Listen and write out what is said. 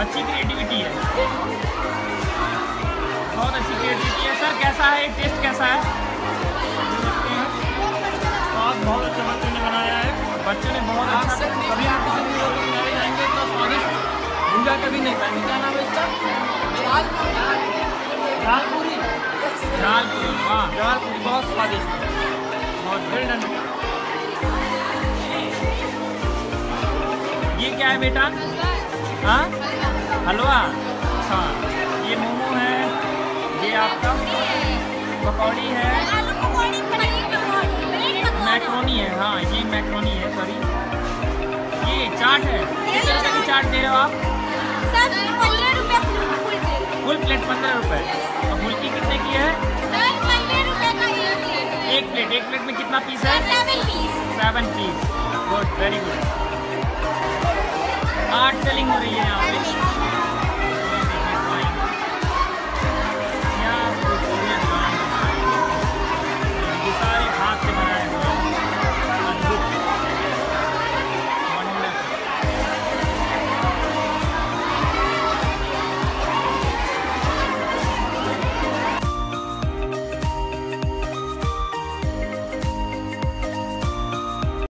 अच्छी क्रिएटिविटी है, बहुत अच्छी क्रिएटिविटी है। सर कैसा है, टेस्ट कैसा है? स्वाद बहुत अच्छा बच्चों ने बनाया है, बच्चों ने बहुत अच्छा। कभी आप किसी भी लोग बनाए जाएंगे तो स्वादिष्ट भूजा कभी नहीं पाएंगे। क्या नाम है इसका? झालपुरी। झालपुरी, हाँ झालपुरी बहुत स्वादिष्ट, बहुत वेल डन। ये क्या है बेटा? हाँ हलवा। हाँ ये मोमो है, ये आपका पकौड़ी है, मैक्रोनी है। हाँ ये मैक्रोनी है, सॉरी ये चाट है। कितने रुपए की चाट दे रहे हो आप? सर 15 रुपए फुल प्लेट 15 रुपए। और फुल्की कितने की है? सर 15 रुपए का एक प्लेट। एक प्लेट में कितना पीस है? 7 piece. 7 piece. Good, very good. 8 selling हो रही है यहाँ पे।